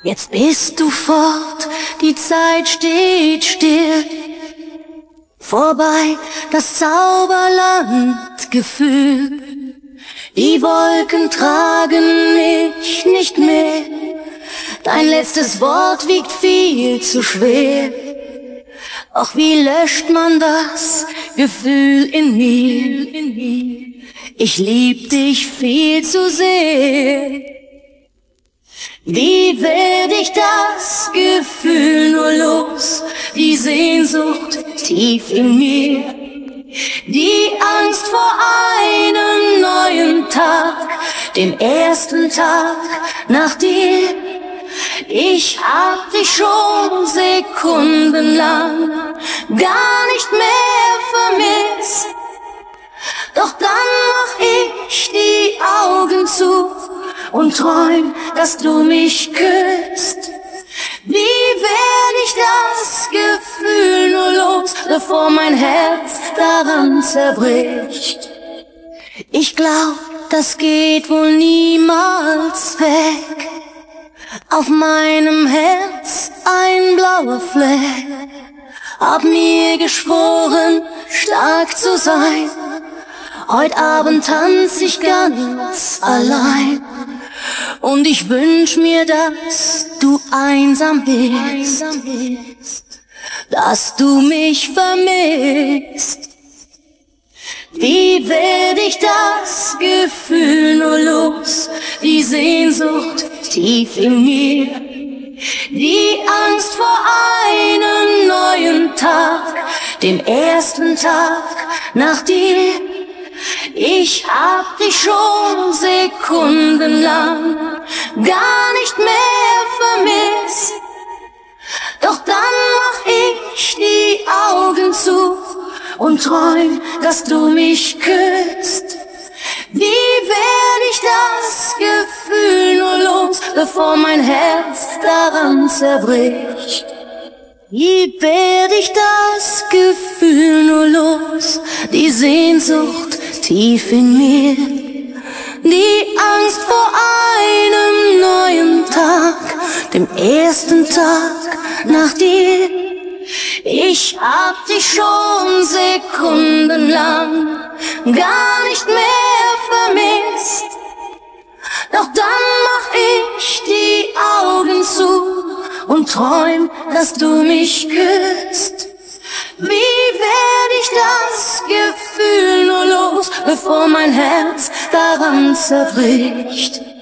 Jetzt bist du fort, die Zeit steht still. Vorbei das Zauberland gefühlt. Die Wolken tragen mich nicht mehr. Dein letztes Wort wiegt viel zu schwer. Doch wie löscht man das Gefühl in mir? Ich lieb dich viel zu sehr. Wie werd ich das Gefühl nur los? Die Sehnsucht tief in mir. Die Angst vor einem neuen Tag, dem ersten Tag nach dir. Ich hab dich schon sekundenlang gar nicht mehr vermisst. Doch dann mach ich die Augen zu und träum, dass du mich küsst. Wie werd ich das Gefühl nur los, bevor mein Herz daran zerbricht? Ich glaub, das geht wohl niemals weg. Auf meinem Herz ein blauer Fleck. Hab mir geschworen, stark zu sein. Heut Abend tanz ich ganz allein. Und ich wünsch mir, dass du einsam bist, dass du mich vermisst. Wie werd ich das Gefühl nur los? Die Sehnsucht tief in mir. Die Angst vor einem neuen Tag, dem ersten Tag nach dir. Ich hab dich schon sekundenlang gar nicht mehr vermisst. Doch dann mach ich die Augen zu und träum, dass du mich küsst. Wie werd ich das Gefühl nur los, bevor mein Herz daran zerbricht? Wie werd ich das Gefühl nur los? Die Sehnsucht tief in mir. Die Angst vor einem neuen Tag, dem ersten Tag nach dir. Ich hab dich schon sekundenlang gar nicht mehr vermisst. Doch dann mach ich die Augen zu und träum, dass du mich küsst. Wie werd ich das Gefühl nur los, bevor mein Herz daran zerbricht?